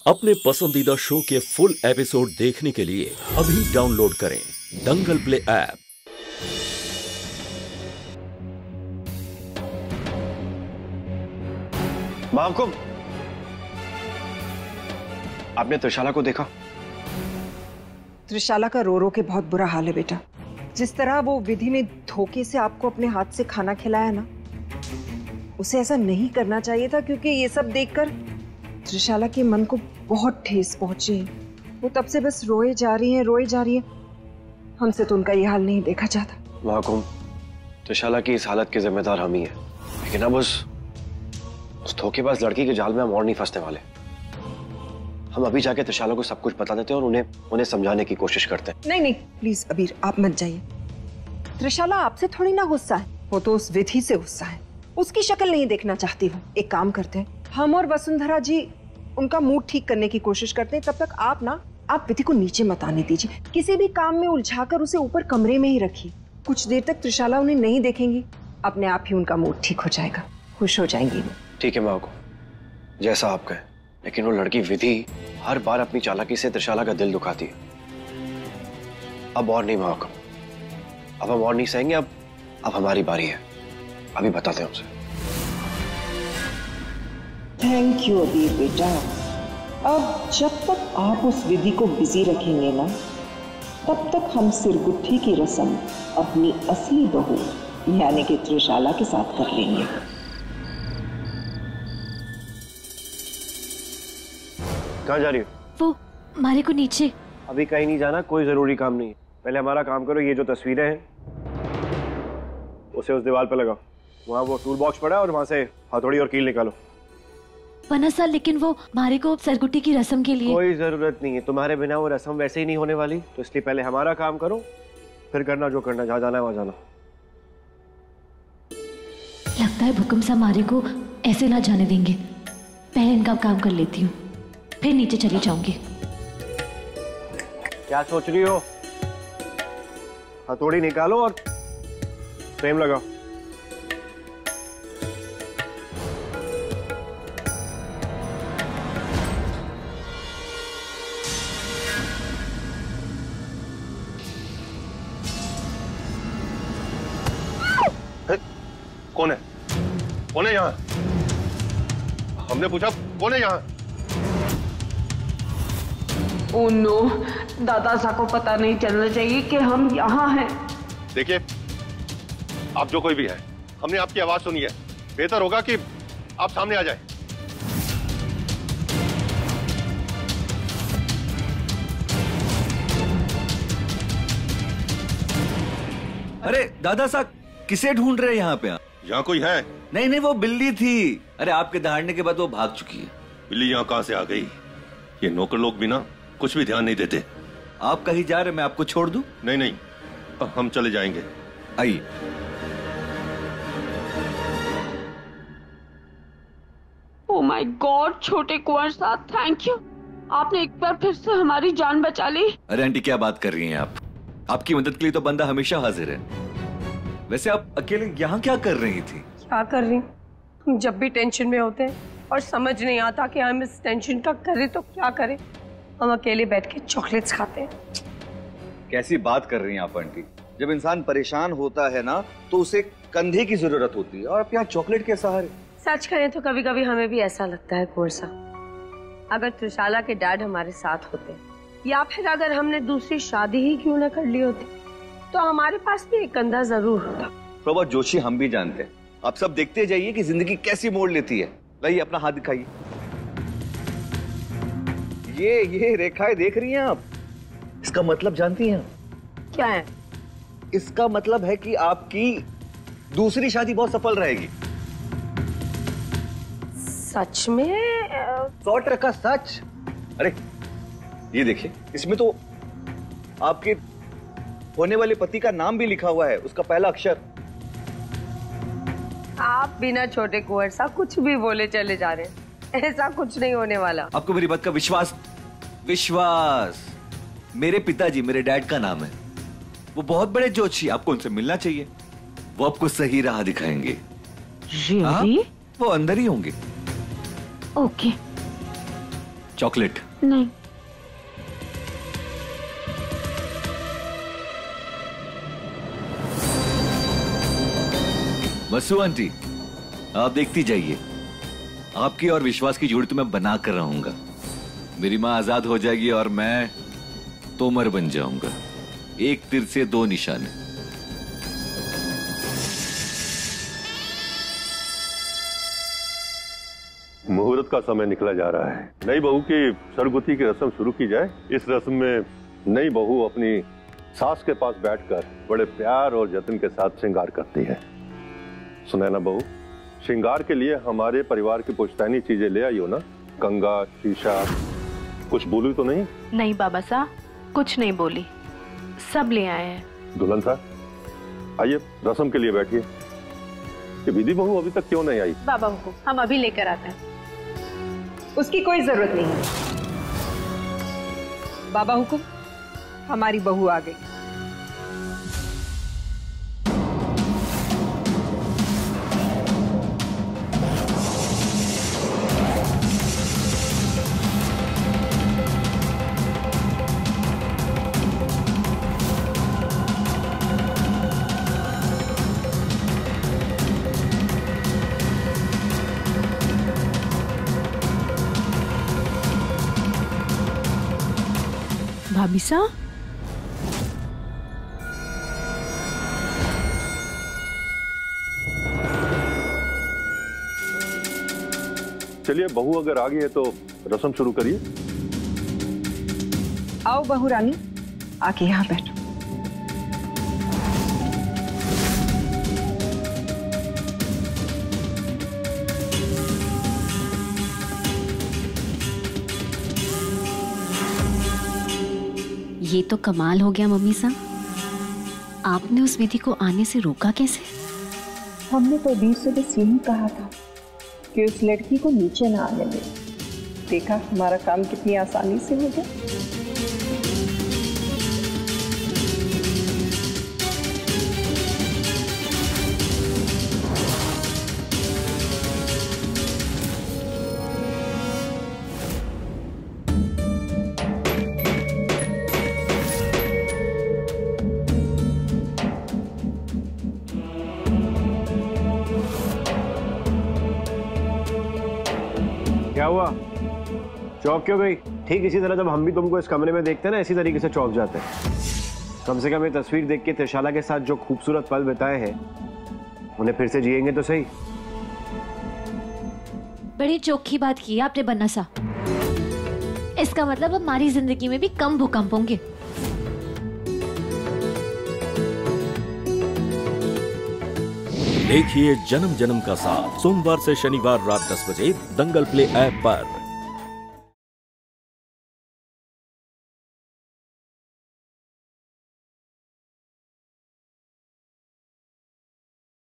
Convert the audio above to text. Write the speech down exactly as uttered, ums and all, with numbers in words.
अपने पसंदीदा शो के फुल एपिसोड देखने के लिए अभी डाउनलोड करें दंगल प्ले ऐप। माहकुम, आपने त्रिशाला को देखा? त्रिशाला का रो रो के बहुत बुरा हाल है बेटा। जिस तरह वो विधि ने धोखे से आपको अपने हाथ से खाना खिलाया ना, उसे ऐसा नहीं करना चाहिए था, क्योंकि ये सब देखकर त्रिशाला के मन को बहुत ठेस पहुंची है। वो तब से बस रोए जा रही हैं, रोए जा रही हैं। हमसे तो उनका ये हाल नहीं देखा जाता। माहकुम, त्रिशाला की इस हालत के जिम्मेदार हम ही हैं, लेकिन अब उस उस धोखेबाज लड़की के जाल में हम और नहीं फंसने वाले। हम अभी जाके त्रिशाला को सब कुछ बता देते हैं और उन्हें उन्हें समझाने की कोशिश करते हैं। नहीं नहीं प्लीज अबीर, आप मत जाइए। त्रिशाला आपसे थोड़ी ना गुस्सा है, वो तो उस विधि से गुस्सा है। उसकी शक्ल नहीं देखना चाहती वो। एक काम करते हैं, हम और वसुंधरा जी उनका मूड ठीक करने की कोशिश करते हैं। तब तक आप ना आप विधि को नीचे मत आने दीजिए। किसी भी काम में उलझाकर उसे ऊपर कमरे में ही रखिए। कुछ देर तक त्रिशाला उन्हें नहीं देखेंगी, अपने आप ही उनका मूड ठीक हो जाएगा, खुश हो जाएंगी वो। ठीक है माहकुम, जैसा आप कहें, लेकिन वो लड़की विधि हर बार अपनी चालाकी से त्रिशाला का दिल दुखाती है। अब और नहीं माहकुम, अब हम और नहीं सहेंगे। अब अब हमारी बारी है। अभी बताते हैं उसे। थैंक यू अबीर बेटा। अब जब तक आप उस विधि को बिजी रखेंगे ना, तब तक हम सिरगुट्ठी की रस्म अपनी असली बहू यानी कि त्रिशाला के साथ कर लेंगे। कहाँ जा रही हो? वो मारे को नीचे। अभी कहीं नहीं जाना, कोई जरूरी काम नहीं है। पहले हमारा काम करो। ये जो तस्वीरें हैं उसे उस दीवार पे लगाओ। वहाँ वो टूल बॉक्स पड़ा है और वहाँ से हथौड़ी और कील निकालो। पन्ना सर, लेकिन वो मारे को सरगुट्टी की रस्म के लिए। कोई जरूरत नहीं है, तुम्हारे बिना वो रस्म वैसे ही नहीं होने वाली। तो इसलिए पहले हमारा काम करो, फिर करना जो करना, जहाँ जाना है वहाँ जाना। लगता है भूकंप सा मारे को ऐसे ना जाने देंगे। पहले इनका काम कर लेती हूँ, फिर नीचे चली जाऊंगी। क्या सोच रही हो? हथौड़ी निकालो और फ्रेम लगाओ। कौन है? कौन है यहाँ? हमने पूछा कौन है यहाँ? ओह नो, दादा सा को पता नहीं चलना चाहिए कि हम यहाँ हैं। देखिए, आप जो कोई भी है, हमने आपकी आवाज सुनी है। बेहतर होगा कि आप सामने आ जाएं। अरे दादा साहब, किसे ढूंढ रहे हैं यहाँ पे? यहाँ कोई है? नहीं नहीं, वो बिल्ली थी। अरे आपके दहाड़ने के बाद वो भाग चुकी है। बिल्ली यहाँ कहाँ से आ गई? ये नौकर लोग भी ना कुछ भी ध्यान नहीं देते। आप कहीं जा रहे, मैं आपको छोड़ दूं? नहीं नहीं, हम चले जाएंगे। आइए। ओह माय गॉड, छोटे कुंवर साहब, थैंक यू। आपने एक बार फिर से हमारी जान बचा ली। अरे आंटी, क्या बात कर रही हैं आप? आपकी मदद के लिए तो बंदा हमेशा हाजिर है। वैसे आप अकेले यहाँ क्या कर रही थी? क्या कर रही? हम जब भी टेंशन में होते हैं और समझ नहीं आता कि हम इस टेंशन का करें तो क्या करें, हम अकेले बैठ के चॉकलेट्स खाते हैं। कैसी बात कर रही हैं आप आंटी? जब इंसान परेशान होता है ना, तो उसे कंधे की जरूरत होती है, और आप यहाँ चॉकलेट के सहारे। सच कहें तो कभी कभी हमें भी ऐसा लगता है कुंवर साहब, अगर त्रिशाला के डैड हमारे साथ होते, या फिर अगर हमने दूसरी शादी ही क्यों ना कर ली होती, तो हमारे पास भी एक कंधा जरूर होता। प्रभा जोशी, हम भी जानते हैं। आप सब देखते जाइए कि जिंदगी कैसी मोड़ लेती है। लाइए अपना हाथ दिखाइए। ये ये रेखाएं देख रही हैं आप? इसका मतलब जानती हैं? क्या है? इसका मतलब है कि आपकी दूसरी शादी बहुत सफल रहेगी। सच में? सौ टका सच। अरे ये देखिए, इसमें तो आपके होने वाले पति का नाम भी लिखा हुआ है, उसका पहला अक्षर। आप बिना छोटे कुंवर साहब कुछ भी बोले चले जा रहे हैं। ऐसा कुछ नहीं होने वाला। आपको मेरी बात का विश्वास? विश्वास। मेरे पिताजी, मेरे डैड का नाम है। वो बहुत बड़े जोशी, आपको उनसे मिलना चाहिए। वो आपको सही राह दिखाएंगे। really? वो अंदर ही होंगे। Okay, chocolate? नहीं। बसु आंटी, आप देखती जाइए, आपकी और विश्वास की जोड़ी तो मैं बना कर रहूंगा। मेरी माँ आजाद हो जाएगी और मैं तोमर बन जाऊंगा। एक तीर से दो निशाने। मुहूर्त का समय निकला जा रहा है। नई बहू की सरगुती की रस्म शुरू की जाए। इस रस्म में नई बहू अपनी सास के पास बैठकर बड़े प्यार और जतन के साथ श्रृंगार करती है। सुनैना बहू, श्रृंगार के लिए हमारे परिवार की पुश्तैनी चीजें ले आई हो ना? कंगा, शीशा, कुछ बोली तो नहीं? नहीं बाबा साहब, कुछ नहीं बोली, सब ले आए हैं। दुल्हन साहब आइए, रस्म के लिए बैठिए। ये विधि बहू अभी तक क्यों नहीं आई? बाबा को हम अभी लेकर आते हैं। उसकी कोई जरूरत नहीं है। बाबा हुकुम, हमारी बहू आ गई। भाभी साहब, चलिए, बहू अगर आ गई है तो रस्म शुरू करिए। आओ बहू रानी, आके यहाँ बैठो। ये तो कमाल हो गया मम्मी साहब, आपने उस विधि को आने से रोका कैसे? हमने तो बीर से बस यही कहा था कि उस लड़की को नीचे ना आने दे। देखा हमारा काम कितनी आसानी से हो गया। क्या हुआ? चौंक क्यों गई? ठीक इसी तरह जब हम भी तुमको इस कमरे में देखते हैं ना, इसी तरीके से चौंक जाते हैं। कम से कम ये तस्वीर देख के त्रिशाला के साथ जो खूबसूरत पल बिताए हैं उन्हें फिर से जिएंगे तो सही। बड़ी चोखी बात की आपने बन्ना सा। इसका मतलब अब हमारी जिंदगी में भी कम भूकंप होंगे। देखिए जन्म जन्म का साथ सोमवार से शनिवार रात दस बजे दंगल प्ले ऐप पर।